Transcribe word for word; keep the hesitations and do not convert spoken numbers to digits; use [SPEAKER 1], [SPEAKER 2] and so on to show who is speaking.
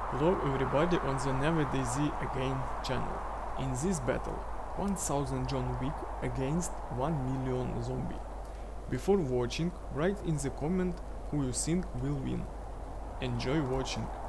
[SPEAKER 1] Hello everybody on the Never Daisy Again channel. In this battle, one thousand John Wick against one million zombie. Before watching, write in the comment who you think will win. Enjoy watching.